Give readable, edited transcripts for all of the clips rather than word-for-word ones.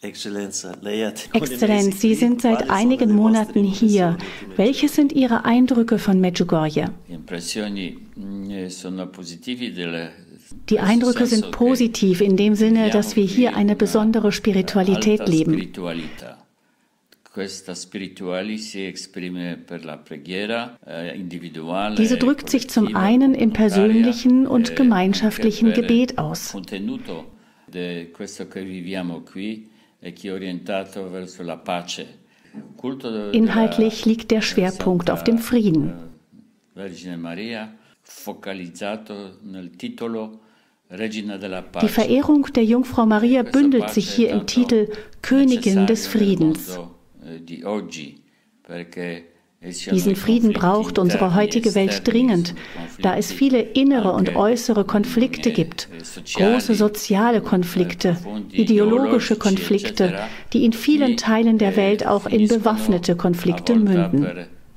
Exzellenz, Sie sind seit einigen Monaten hier. Welche sind Ihre Eindrücke von Medjugorje? Die Eindrücke sind positiv in dem Sinne, dass wir hier eine besondere Spiritualität leben. Diese drückt sich zum einen im persönlichen und gemeinschaftlichen Gebet aus. Inhaltlich liegt der Schwerpunkt auf dem Frieden. Die Verehrung der Jungfrau Maria bündelt sich hier im Titel Königin des Friedens. Diesen Frieden braucht unsere heutige Welt dringend, da es viele innere und äußere Konflikte gibt, große soziale Konflikte, ideologische Konflikte, die in vielen Teilen der Welt auch in bewaffnete Konflikte münden.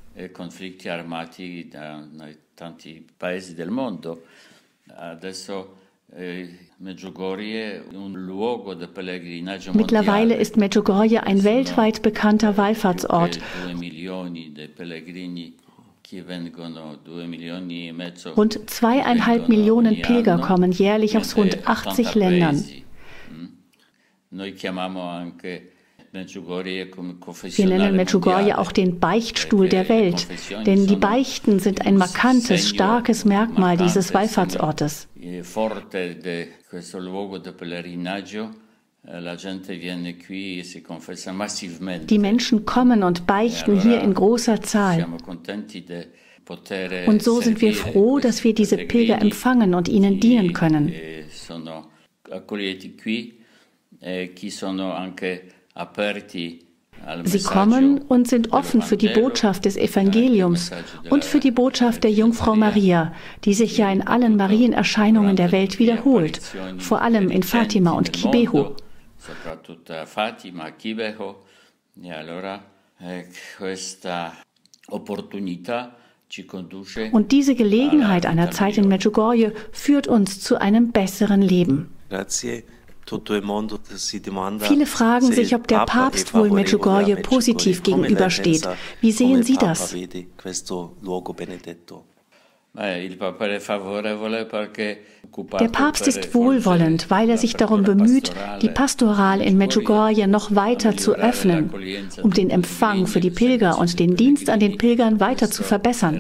Mittlerweile ist Medjugorje ein weltweit bekannter Wallfahrtsort. Rund 2,5 Millionen Pilger kommen jährlich aus rund 80 Ländern. Wir nennen Medjugorje auch den Beichtstuhl der Welt, denn die Beichten sind ein markantes, starkes Merkmal dieses Wallfahrtsortes. Die Menschen kommen und beichten hier in großer Zahl. Und so sind wir froh, dass wir diese Pilger empfangen und ihnen dienen können. Sie kommen und sind offen für die Botschaft des Evangeliums und für die Botschaft der Jungfrau Maria, die sich ja in allen Marienerscheinungen der Welt wiederholt, vor allem in Fatima und Kibeho. Und diese Gelegenheit einer Zeit in Medjugorje führt uns zu einem besseren Leben. Viele fragen sich, ob der Papst wohl Medjugorje positiv gegenübersteht. Wie sehen Sie das? Der Papst ist wohlwollend, weil er sich darum bemüht, die Pastoral in Medjugorje noch weiter zu öffnen, um den Empfang für die Pilger und den Dienst an den Pilgern weiter zu verbessern.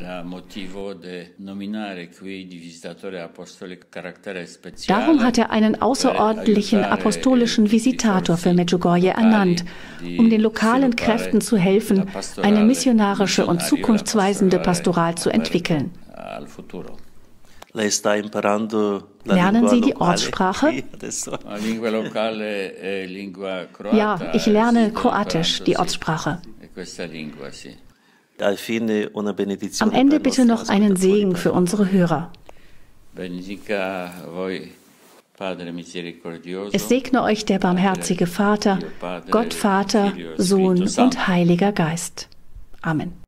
Darum hat er einen außerordentlichen apostolischen Visitator für Medjugorje ernannt, um den lokalen Kräften zu helfen, eine missionarische und zukunftsweisende Pastoral zu entwickeln. Lernen Sie die Ortssprache? Ja, ich lerne Kroatisch, die Ortssprache. Am Ende bitte noch einen Segen für unsere Hörer. Es segne euch der barmherzige Vater, Gott Vater, Sohn und Heiliger Geist. Amen.